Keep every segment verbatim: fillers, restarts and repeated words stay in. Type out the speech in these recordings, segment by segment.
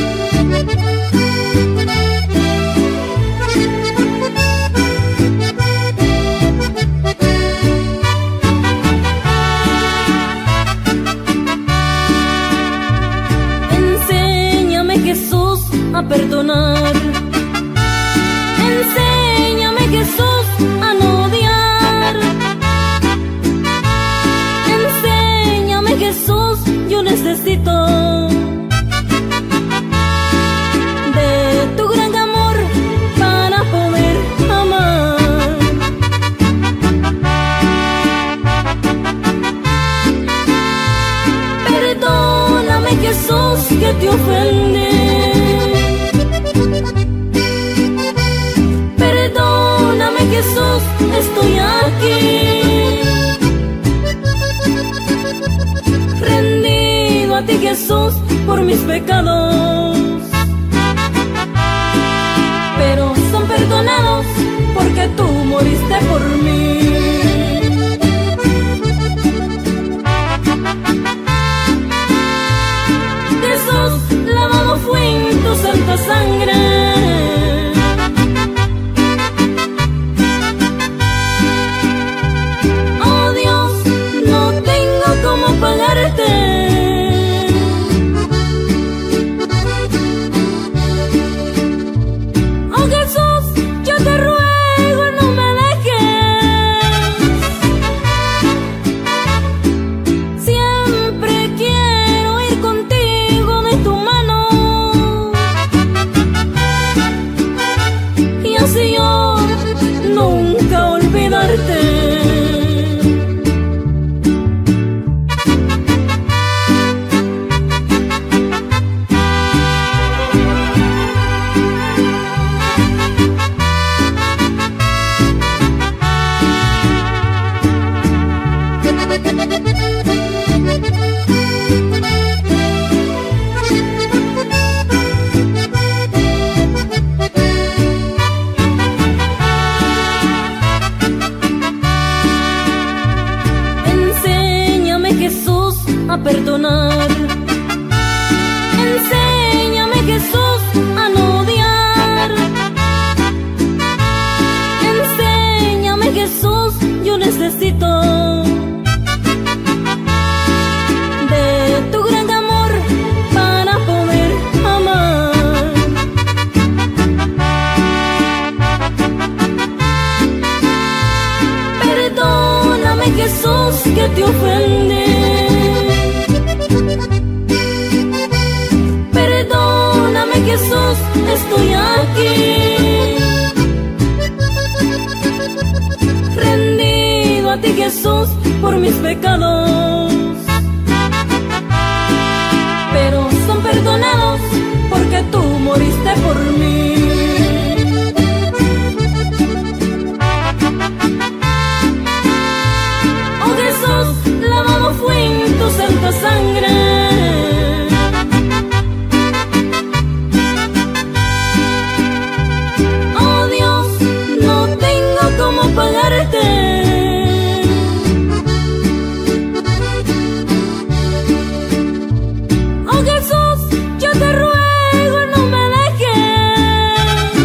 Enséñame, Jesús, a perdonar. Enséñame, Jesús, a no odiar. Enséñame, Jesús, yo necesito de tu gran amor para poder amar. Perdóname, Jesús, que te ofendí. Perdóname, Jesús, estoy aquí, rendido a ti, Jesús, por mis pecados. Pero son perdonados porque tú moriste por mí. Jesús, lavado fui en tu santa sangre. Oh Jesús, yo te ruego, no me dejes. Siempre quiero ir contigo de tu mano, y así yo nunca olvidarte. Enséñame, Jesús, a perdonar. Enséñame, Jesús, a no odiar. Enséñame, Jesús, yo necesito de tu gran amor para poder amar. Perdóname, Jesús, que te ofendí. Perdóname, Jesús, estoy aquí, rendido a ti, Jesús, por mis pecados. Pero son perdonados porque tú moriste por mí. Oh Jesús, lavado fui en tu santa sangre. Oh Dios, no tengo cómo pagarte. Oh Jesús, yo te ruego, no me dejes.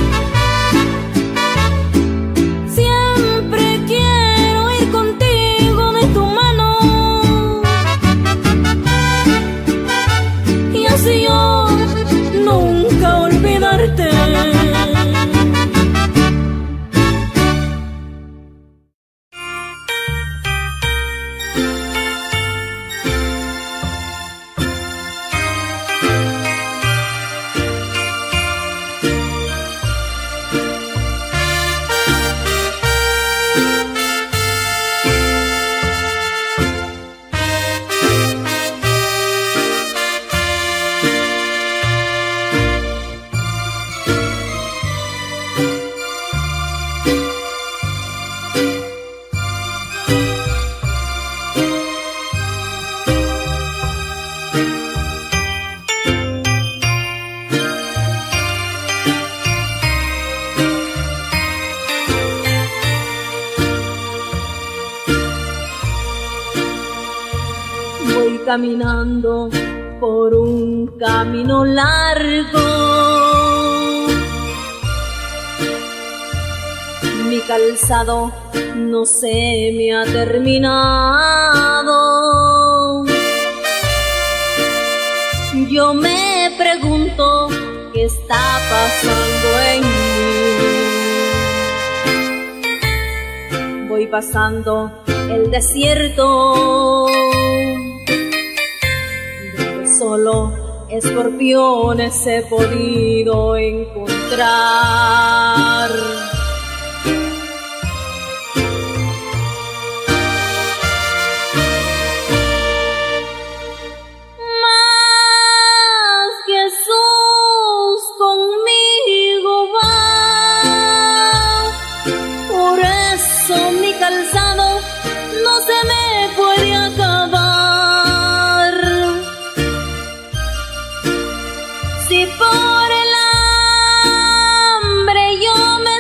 Siempre quiero ir contigo de tu mano, y así yo nunca olvidarte. Caminando por un camino largo. Mi calzado no se me ha terminado. Yo me pregunto qué está pasando en mí. Voy pasando el desierto, donde solo escorpiones he podido encontrar. Calzado no se me puede acabar. Si por el hambre yo me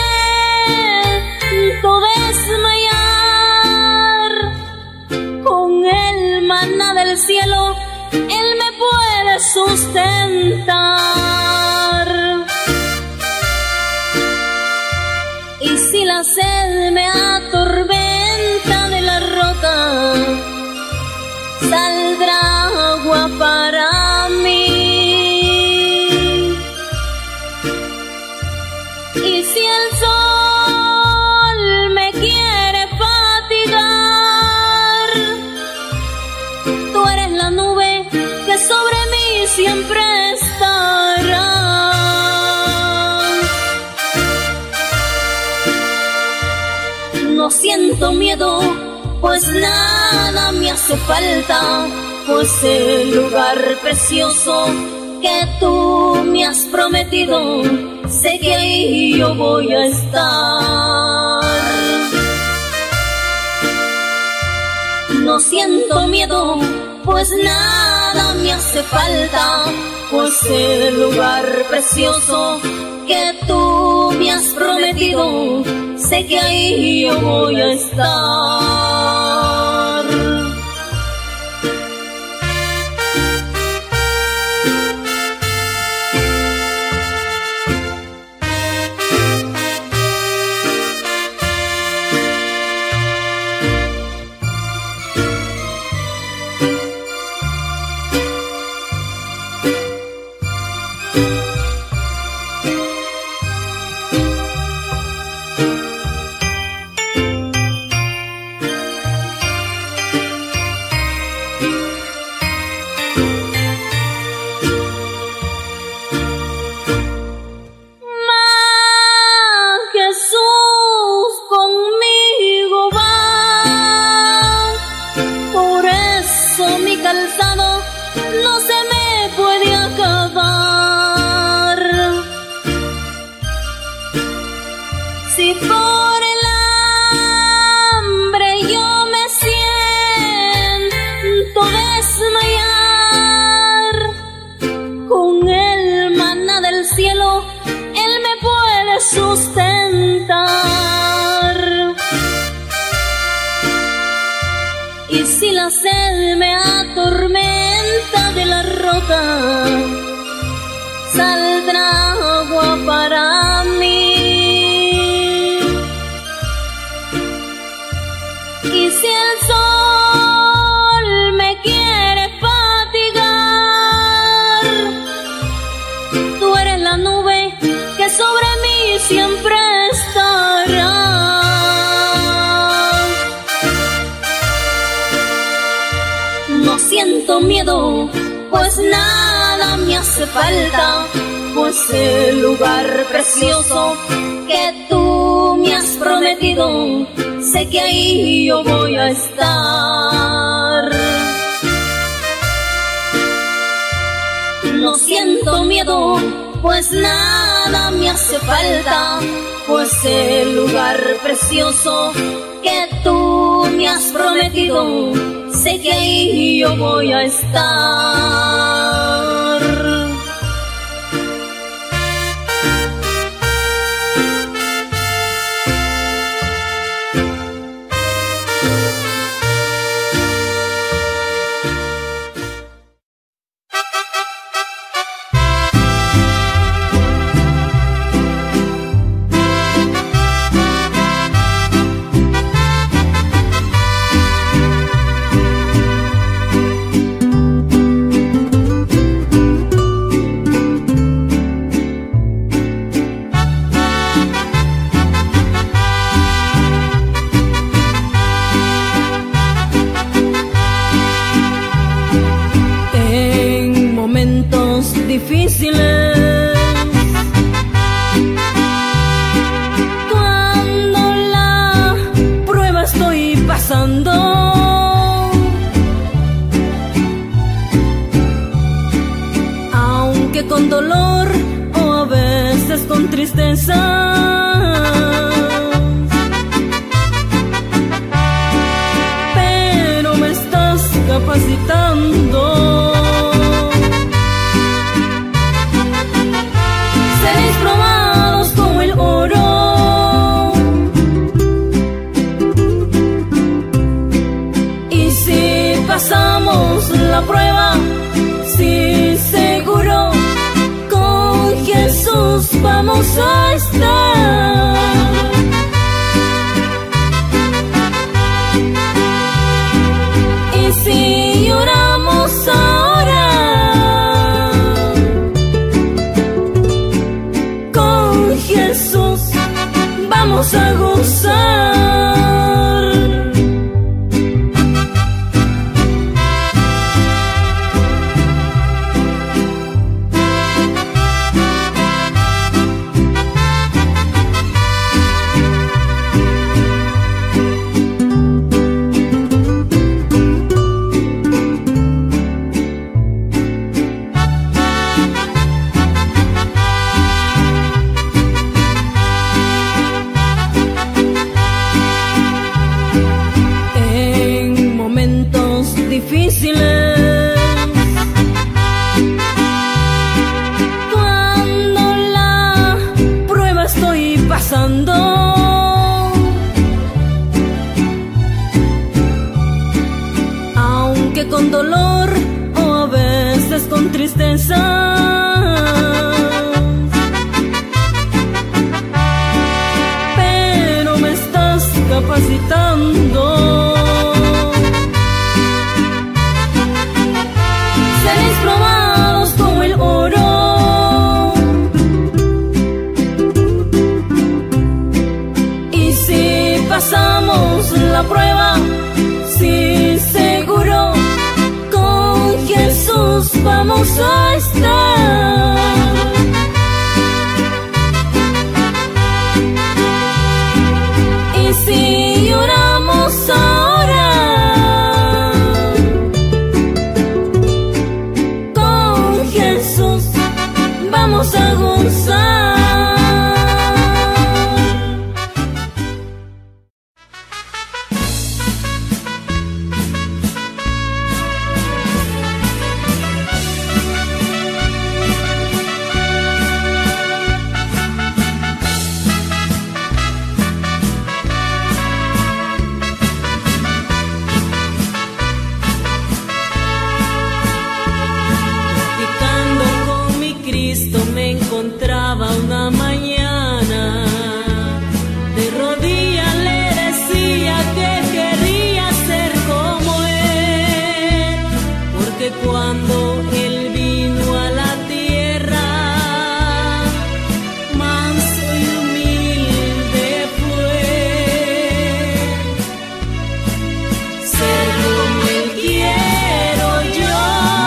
siento desmayar, con el maná del cielo Él me puede sustentar. Y si la sed me atormenta de la roca, saldrá agua para mí. Y si el sol me quiere fatigar, tú eres la nube que sobre mí siempre estará. No siento miedo, pues nada me hace falta, pues el lugar precioso que tú me has prometido, sé que ahí yo voy a estar. No siento miedo, pues nada me hace falta, pues el lugar precioso que tú me has prometido, sé que ahí yo voy a estar. Calzado no se me puede acabar. Si por el hambre yo me siento desmayar, con el maná del cielo Él me puede sustentar. Y si la sed me atormenta de la roca, saldrá agua para mí. Y si el sol me quiere fatigar, tú eres la nube que sobre mí siempre estará. No siento miedo, pues nada me hace falta, pues el lugar precioso que tú me has prometido, sé que ahí yo voy a estar. No siento miedo, pues nada me hace falta, pues el lugar precioso que tú me has prometido, sé que ahí yo voy a estar. difíciles. Cuando la prueba estoy pasando, aunque con dolor o a veces con tristeza, pero me estás capacitando. Seréis probados como el oro, y si pasamos la prueba, sí, seguro, con Jesús vamos a estar. Y si lloramos ahora, con Jesús vamos a gozar. Difíciles, cuando la prueba estoy pasando, aunque con dolor o a veces con tristeza, pero me estás capacitando. Seréis probados como el oro, y si pasamos la prueba, sí, seguro, con Jesús vamos a estar. Y si lloramos ahora, vamos a gozar. Me encontraba una mañana, de rodillas le decía que quería ser como él, porque cuando él vino a la tierra, manso y humilde fue. Ser como él quiero yo,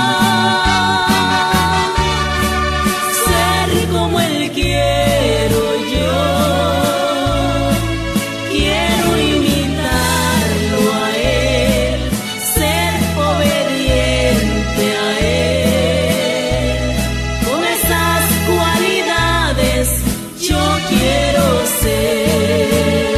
como él quiero yo, quiero imitarlo a él, ser obediente a él. Con esas cualidades yo quiero ser.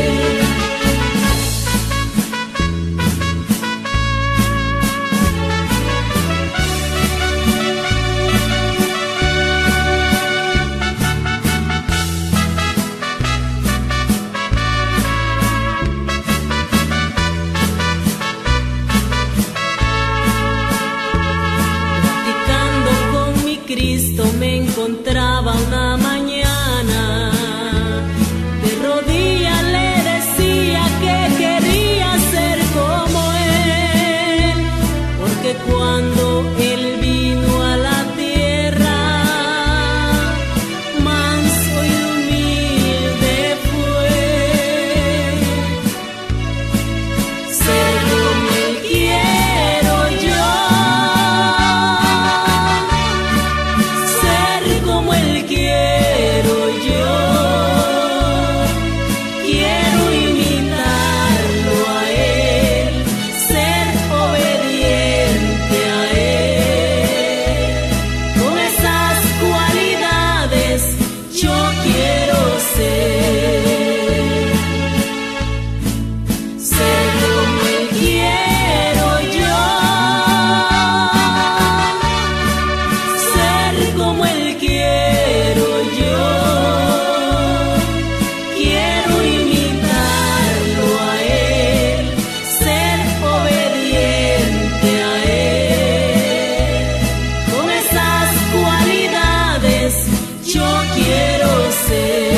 Cristo me encontraba una mañana, de rodillas le decía que quería ser como él, porque cuando él vino a la tierra, manso y humilde fue. Ser como él quiero yo, ser yo quiero ser.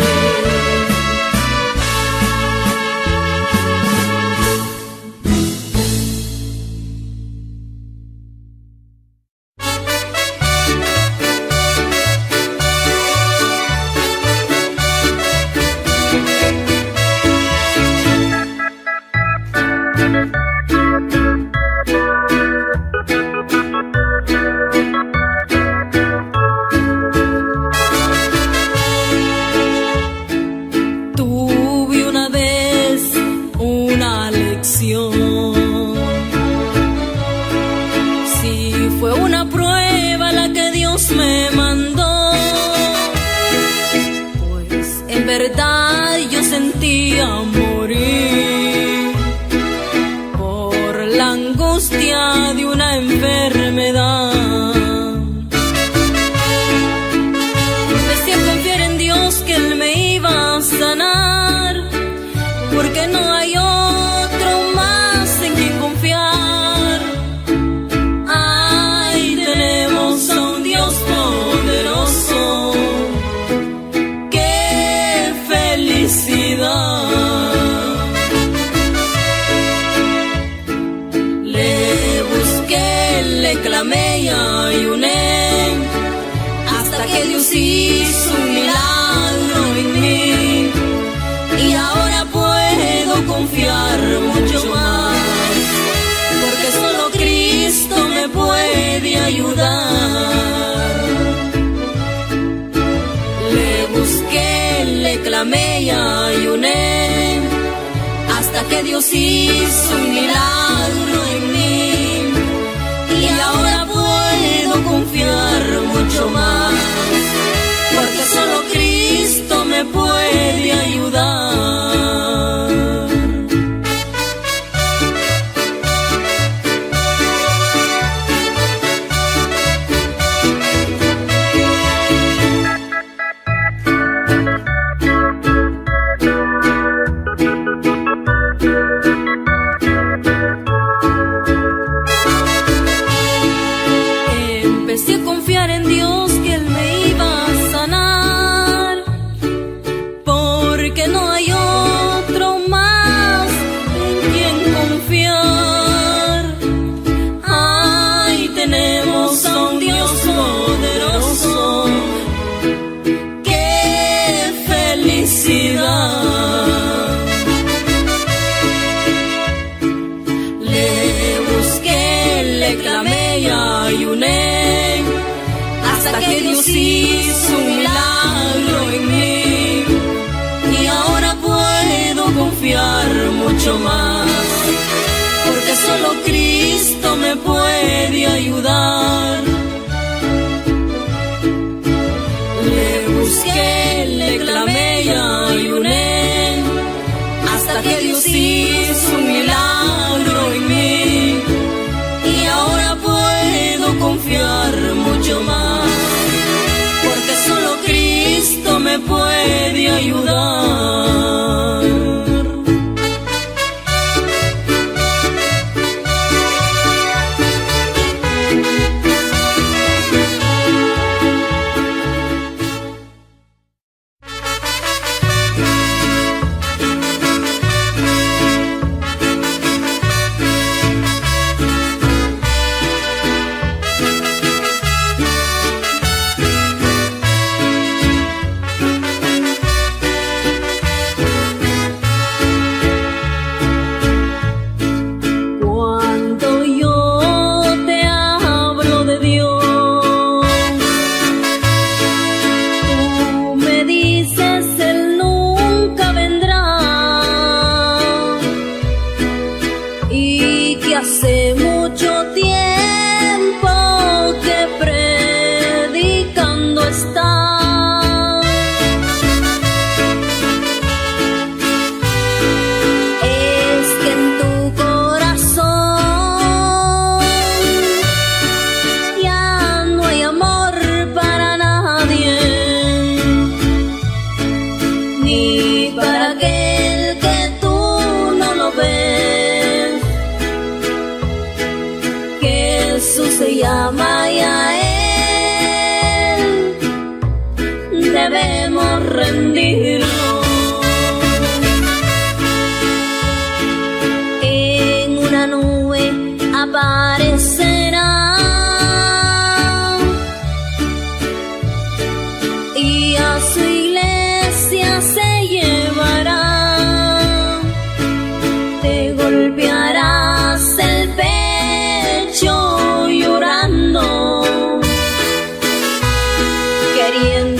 Dios hizo un milagro en mí y ahora puedo confiar mucho más, porque solo Cristo me puede ayudar. Que Dios hizo un milagro en mí y ahora puedo confiar mucho más, porque solo Cristo me puede ayudar. Le busqué, le clamé y ayuné hasta que Dios hizo un milagro en mí y ahora puedo confiar mucho más, solo Cristo me puede ayudar.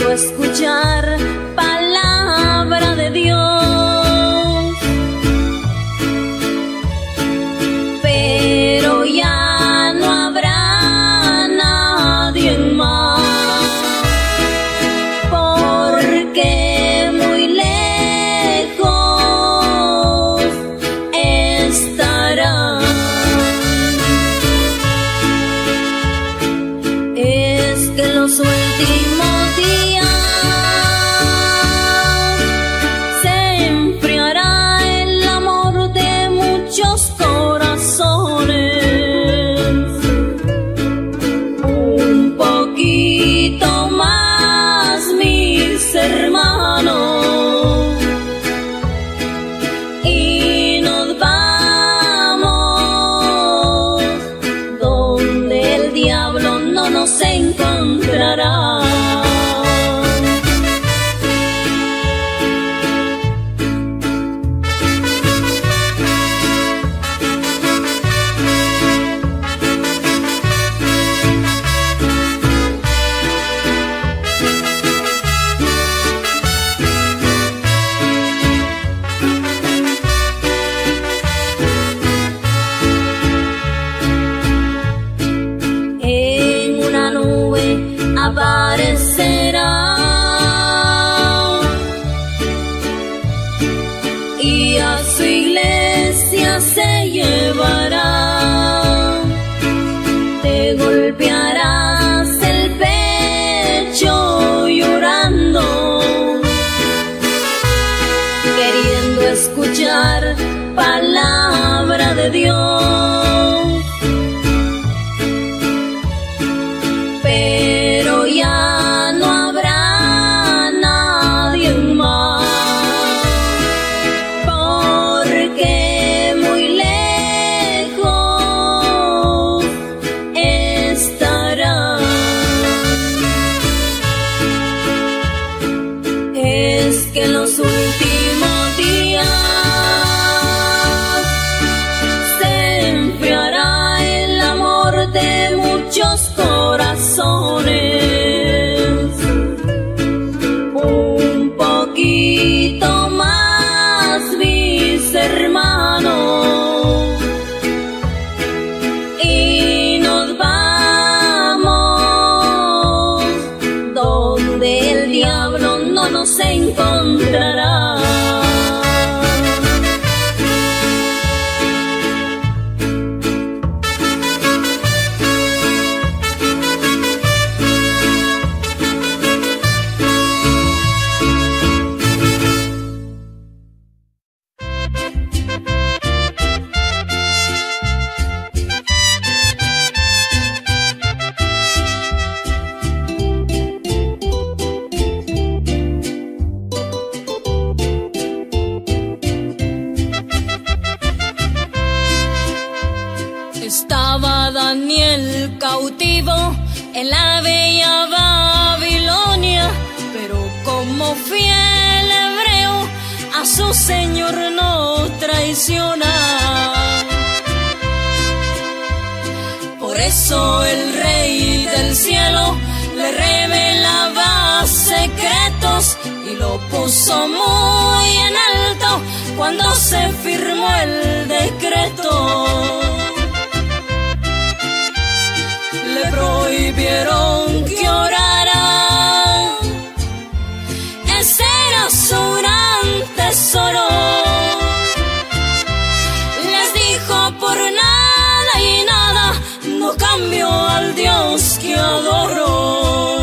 queriendo escuchar palabra de Dios, pero ya no habrá nadie más, porque muy lejos estará. Es que los últimos días se enfriará el amor de muchos corazones. Un poquito más, mis hermanos, y nos vamos donde el diablo no nos encontrará. En una nube aparecerá y a su iglesia se llevará. Te golpearás el pecho llorando, queriendo escuchar palabra de Dios, pero ya no habrá nadie más, porque muy lejos estará. Es que en los últimos días se enfriará el amor de muchos corazones. Un poquito más, mis hermanos, y nos vamos donde el diablo no nos encontrará. Estaba Daniel cautivo en la bella Babilonia, pero como fiel hebreo a su Señor no traiciona. Por eso el Rey del cielo le revelaba secretos y lo puso muy en alto cuando se firmó el decreto. Le prohibieron que orara, ese era su gran tesoro. Les dijo: por nada y nada no cambio al Dios que adoro.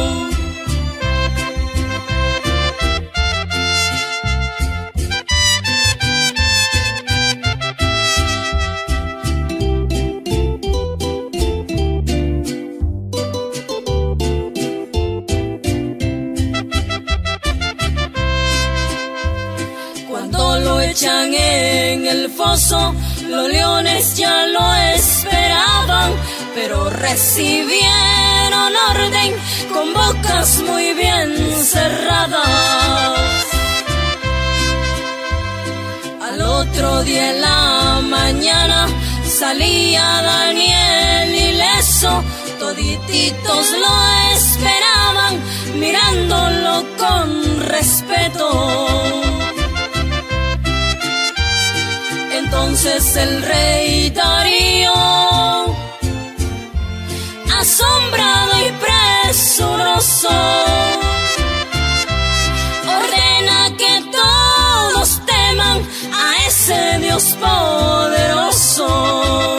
Lo echan en el foso, los leones ya lo esperaban, pero recibieron orden con bocas muy bien cerradas. Al otro día en la mañana salía Daniel ileso, todititos lo esperaban, mirando lo con respeto. Entonces el rey Darío, asombrado y presuroso, ordena que todos teman a ese Dios poderoso.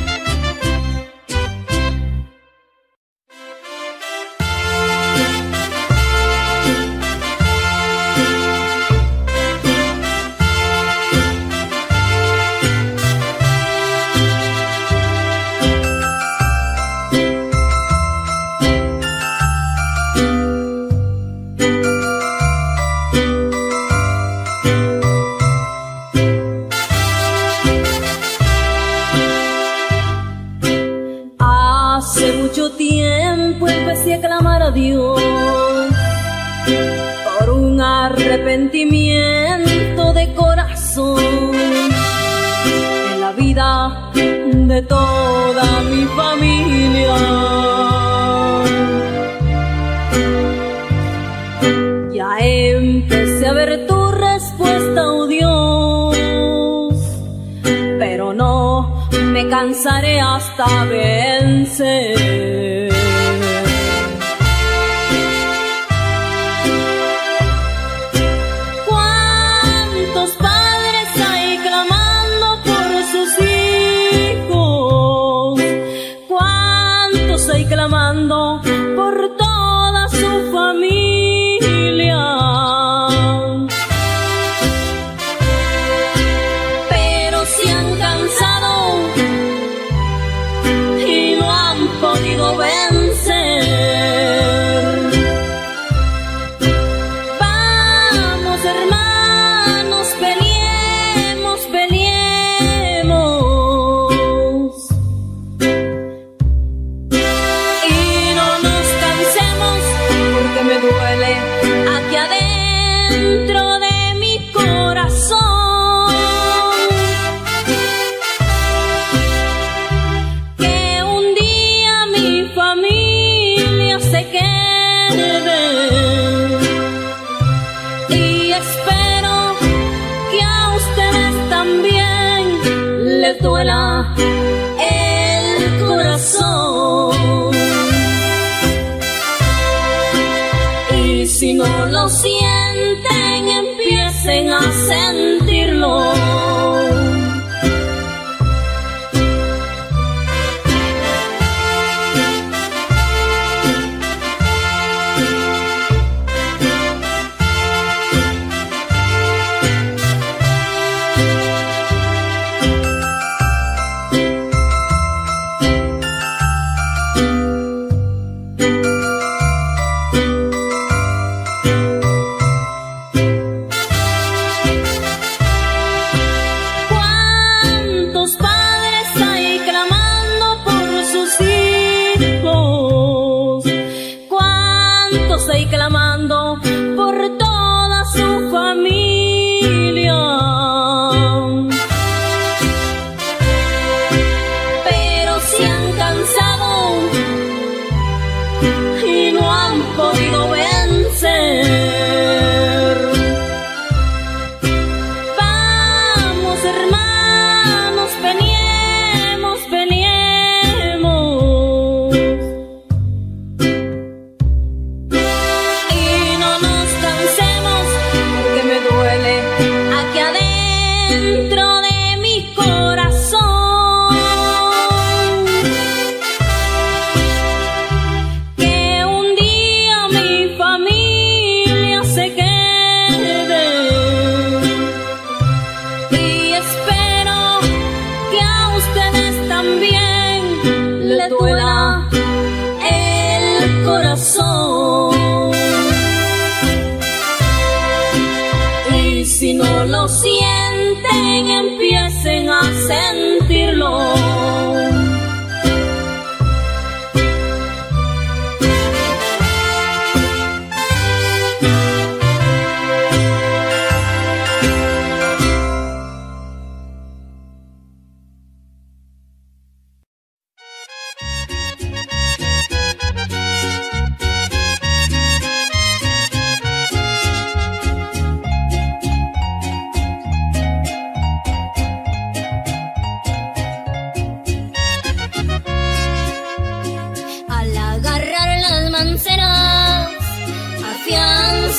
Dios por un arrepentimiento de corazón en la vida de toda mi familia. Ya empecé a ver tu respuesta, oh Dios, pero no me cansaré hasta vencer. Clamando por toda su familia, pero se han cansado y no han podido vencer. Vamos, hermanos, peleemos, peleemos. Me duele aquí adentro de mi corazón que un día mi familia se quede, y espero que a ustedes también les duela el corazón. Si no lo sienten, empiecen a sentirlo. Y clamando por toda su familia, pero se han cansado y no han podido vencer. Vamos, hermanos, peleemos, peleemos. Aquí adentro de mi corazón que un día mi familia se quede, y espero que a ustedes también les duela el corazón. Si no lo sienten, empiecen a sentirlo.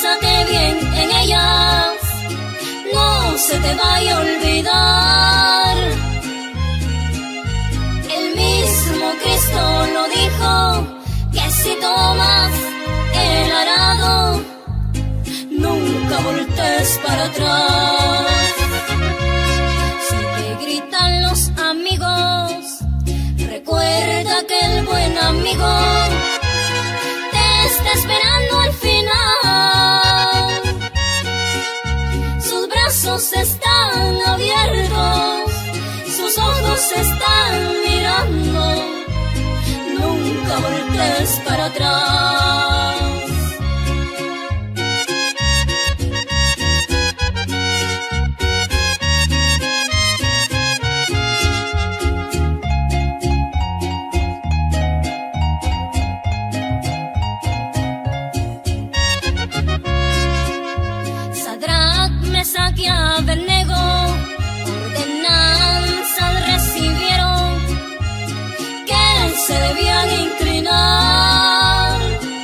Piénsate bien en ellas, no se te vaya a olvidar. El mismo Cristo lo dijo, que si tomas el arado, nunca voltees para atrás. Si te gritan los amigos, recuerda que el buen amigo te está esperando al final. Sus brazos están abiertos, sus ojos están mirando, nunca voltees para atrás. Mesac y Abednego ordenanzas recibieron que se debían inclinar.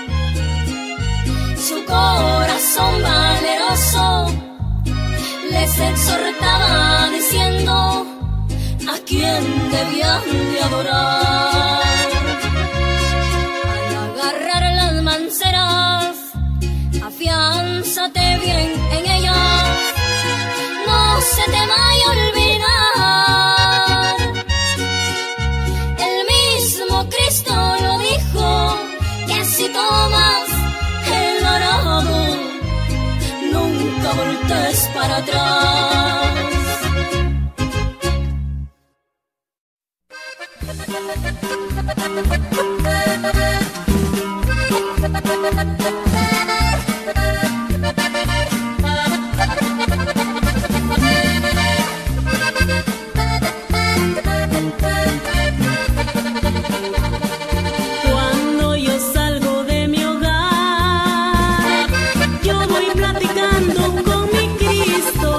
Su corazón valeroso les exhortaba diciendo a quién debían de adorar. Al agarrar las manceras, afiánzate bien en ellas, no se te vaya a olvidar. El mismo Cristo lo dijo, que si tomas el arado, nunca voltees para atrás. Cuando yo salgo de mi hogar, yo voy platicando con mi Cristo,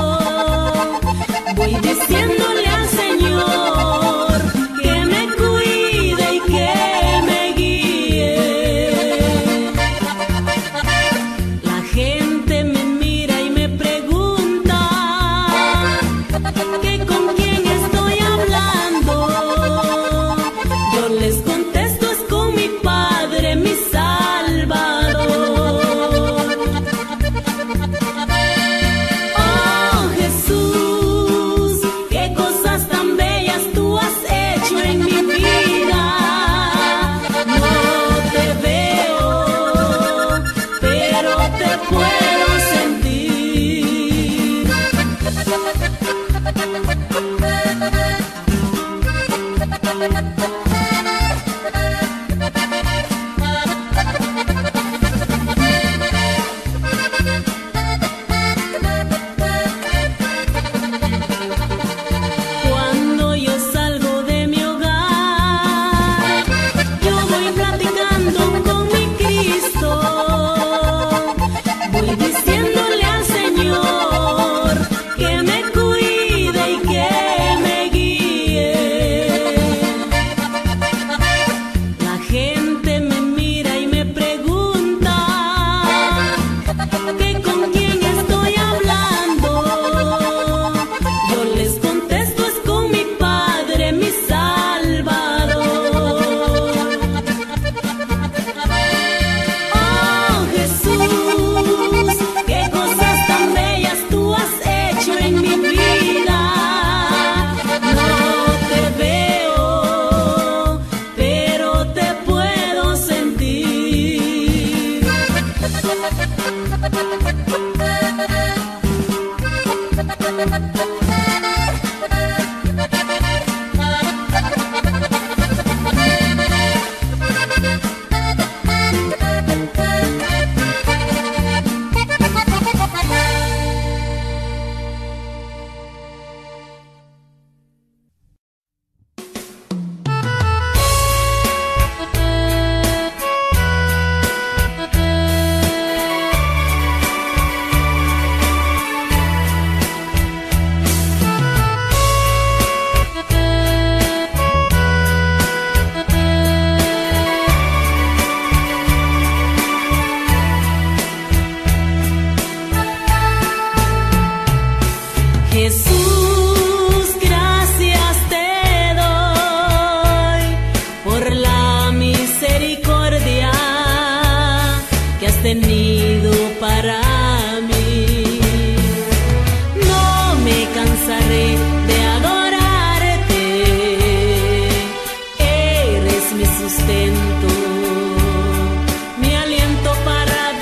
voy diciéndole al Señor que me cuide y que me guíe. La gente me mira y me pregunta que con quién estoy hablando. Yo les contesto, es con mi Padre, mi Salvador. Oh Jesús, qué cosas tan bellas tú has hecho en mi vida. No te veo, pero te puedo sentir. Cuando yo salgo de mi hogar, yo voy platicando con mi Cristo, voy diciéndole al Señor que me cuide y que me guíe. La gente me mira y me pregunta que con quién estoy hablando. Yo les contesto, es con mi Padre, mi Salvador. Oh Jesús, qué cosas tan bellas tú has hecho en mi vida. No te veo, pero te puedo sentir. tenido para mí. No me cansaré de adorarte, eres mi sustento, mi aliento para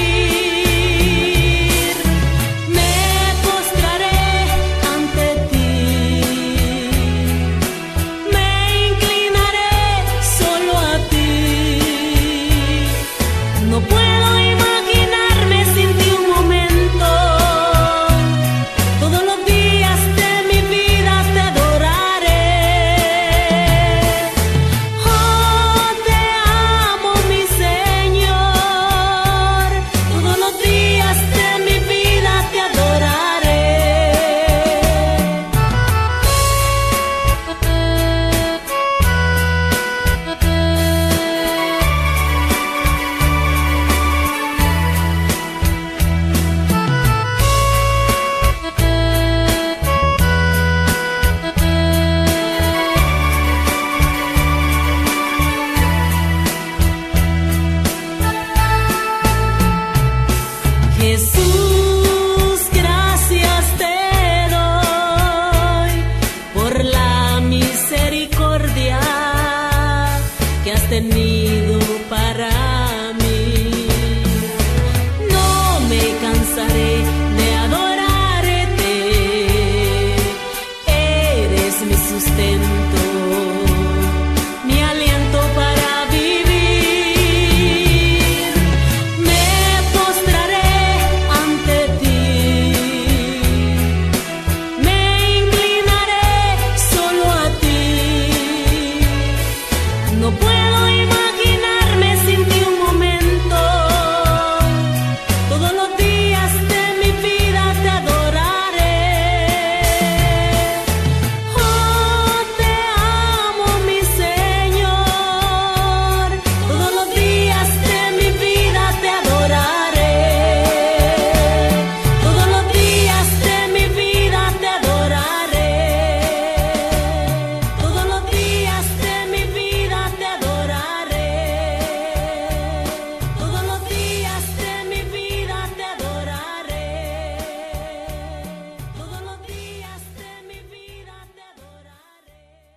vivir. Me postraré ante ti, me inclinaré solo a ti. No puedo imaginarme sin ti un momento. Todos los días de mi vida te adoraré. Oh, te amo, mi Señor. Todos los días de mi vida te adoraré. Jesús, gracias te doy por la misericordia que has tenido para mí. No me cansaré de adorarte, eres mi sustento, mi aliento para vivir. Me postraré ante ti, me inclinaré solo a ti. No puedo imaginarme sin ti un momento. Todos los días de mi vida te adoraré. Oh, te amo, mi Señor. Todos los días de mi vida te adoraré. Todos los días de mi vida te adoraré. Todos los días de mi vida te adoraré. Todos los días de mi vida te adoraré. Todos los días de mi vida te adoraré.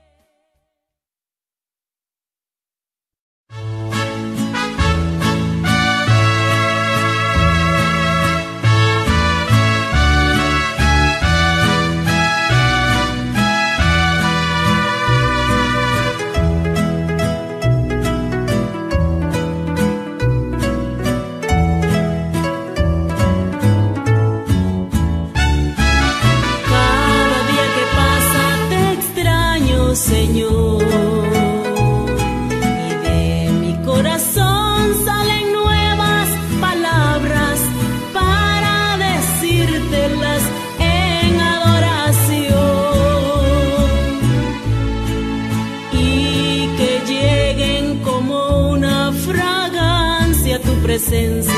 Cada día que pasa te extraño, Señor, y de mi corazón salen nuevas palabras para decírtelas en adoración, y que lleguen como una fragancia a tu presencia.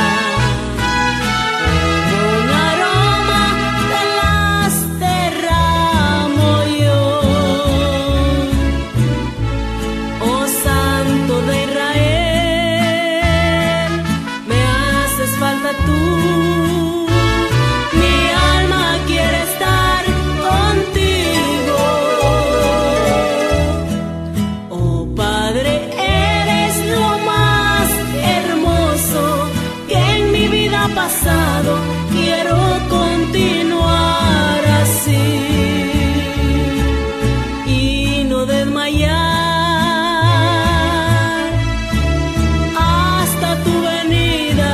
Un aroma te las derramo yo, oh Santo de Israel, me haces falta tú. Mi alma quiere estar contigo. Oh Padre, eres lo más hermoso que en mi vida ha pasado. Quiero continuar así y no desmayar hasta tu venida.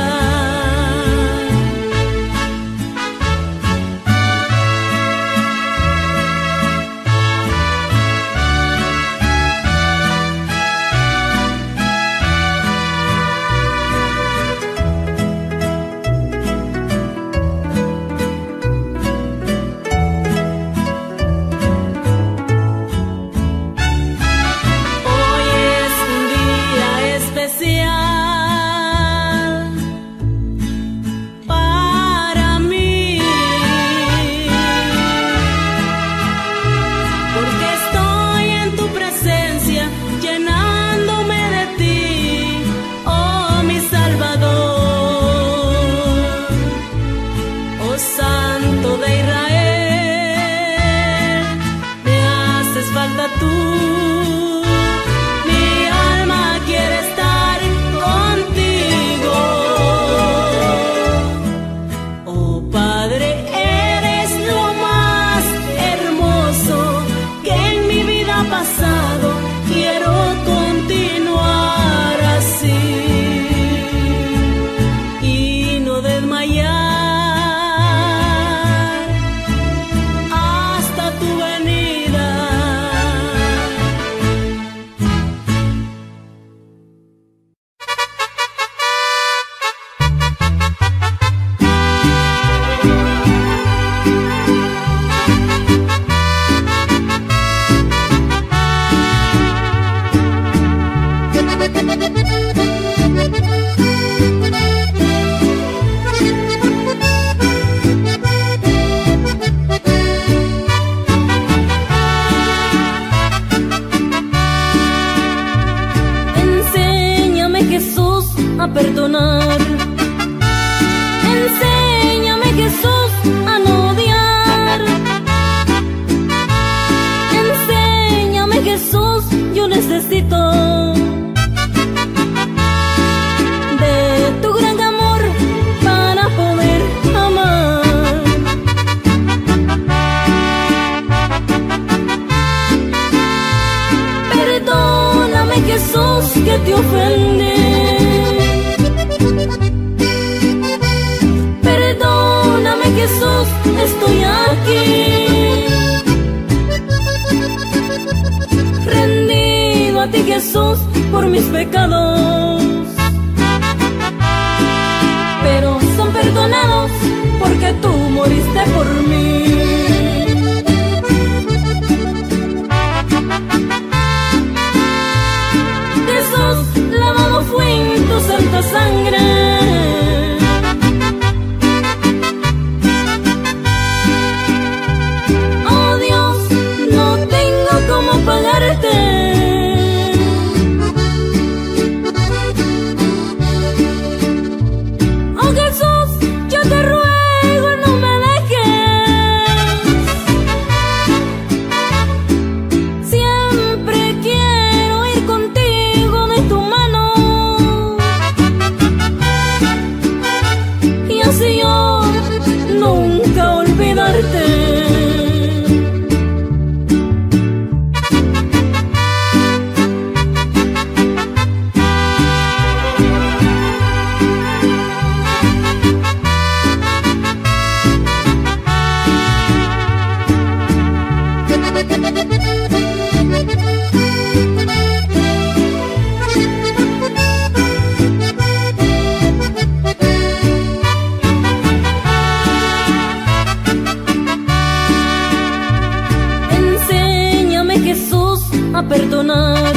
desmayar hasta tu venida. Enséñame, Jesús, a perdonar. Enséñame, Jesús, a no odiar. Enséñame, Jesús, yo necesito de tu gran amor para poder amar. Perdóname, Jesús, que te ofendí. Perdóname, Jesús, estoy aquí, rendido a ti, Jesús, por mis pecados. Pero son perdonados porque tú moriste por mí. Jesús, lavado fui en tu santa sangre. Oh Dios, no tengo cómo pagarte. Oh Jesús, yo te ruego, no me dejes. Siempre quiero ir contigo de tu mano, y así yo nunca olvidarte. Enséñame, Jesús, a perdonar.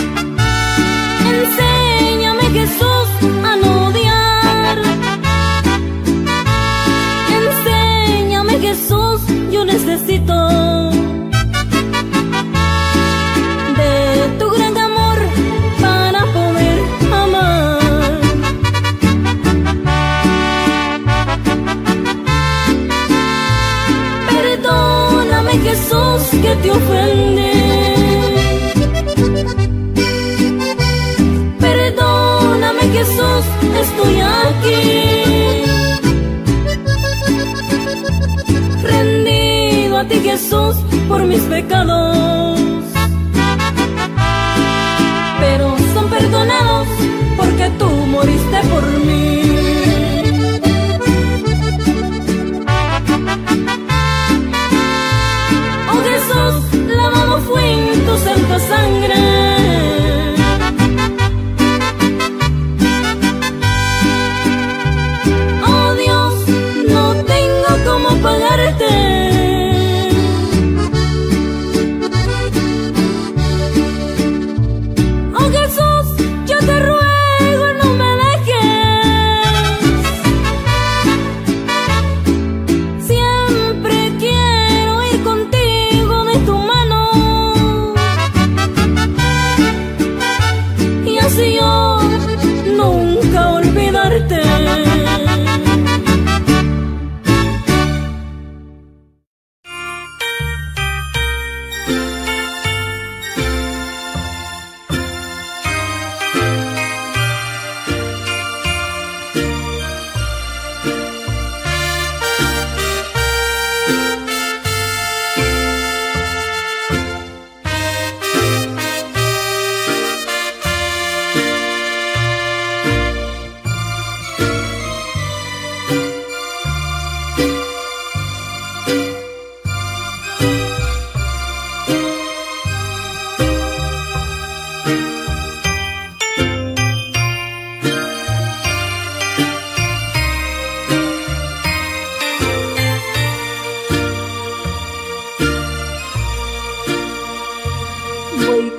Enséñame, Jesús, a no odiar. Enséñame, Jesús, yo necesito de tu gran amor para poder amar. Perdóname, Jesús, que te ofendí. Perdóname, Jesús, estoy aquí, rendido a ti, Jesús, por mis pecados. Pero son perdonados porque tú moriste por mí. Oh Jesús, lavado fui en tu santa sangre. Oh Dios, no tengo cómo pagarte.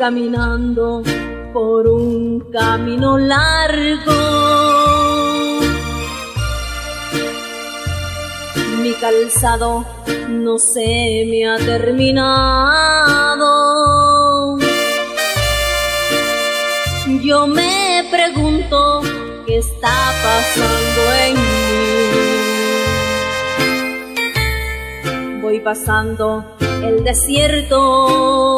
caminando por un camino largo. Mi calzado no se me ha terminado. Yo me pregunto qué está pasando en mí. Voy pasando el desierto,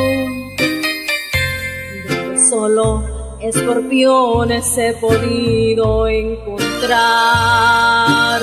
donde solo escorpiones he podido encontrar.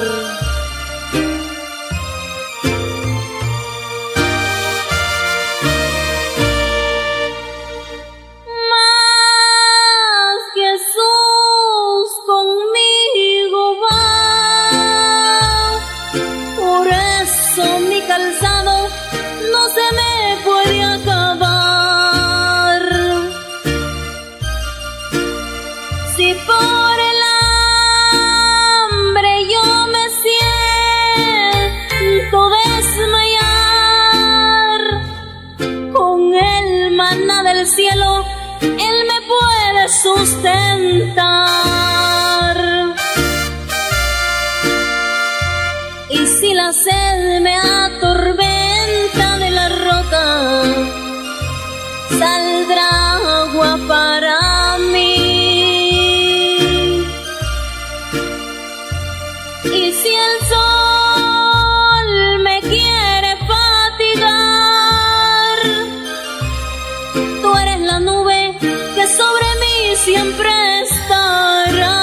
Si por el hambre yo me siento desmayar, con el maná del cielo Él me puede sustentar. Y si la sed me atormenta de la roca, saldrá agua para mí. Y si el sol me quiere fatigar, tú eres la nube que sobre mí siempre estará.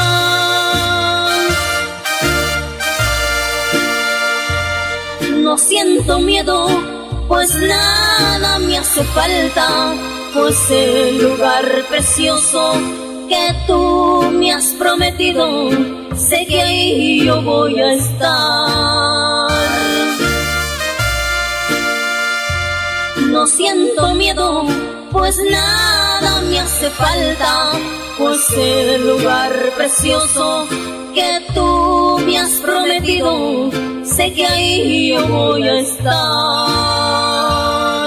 No siento miedo, pues nada me hace falta, pues el lugar precioso que tú me has prometido, sé que ahí yo voy a estar. No siento miedo, pues nada me hace falta, pues el lugar precioso que tú me has prometido, sé que ahí yo voy a estar.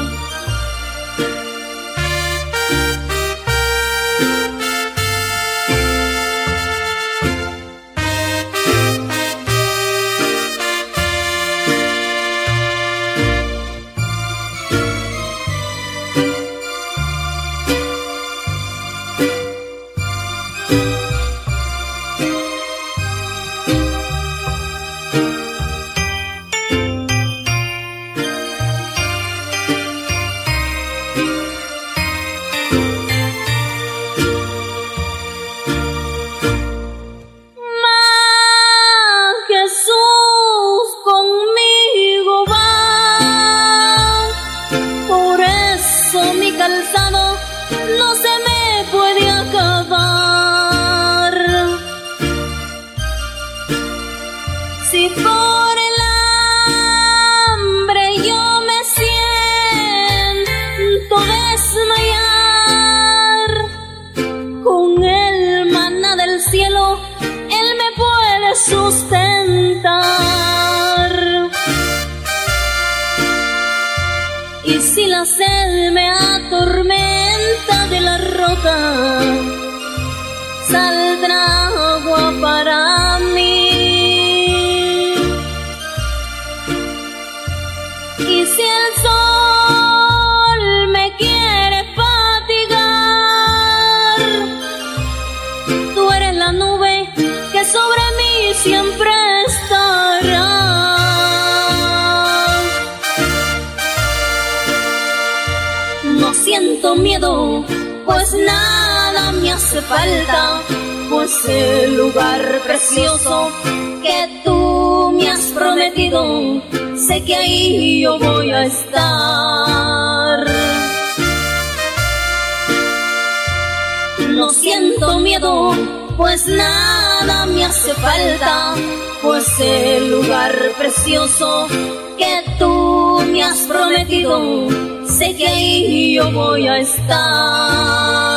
Calzado no se me puede acabar. Si por el hambre yo me siento desmayar, con el maná del cielo Él me puede sustentar. Y si la sed me atormenta de la roca, saldrá agua para mí. Y si el sol me quiere fatigar, tú eres la nube que sobre mí siempre estará. No siento miedo, pues nada me hace falta, pues el lugar precioso que tú me has prometido, sé que ahí yo voy a estar. No siento miedo, pues nada me hace falta, pues el lugar precioso que tú me has prometido, sé que ahí yo voy a estar.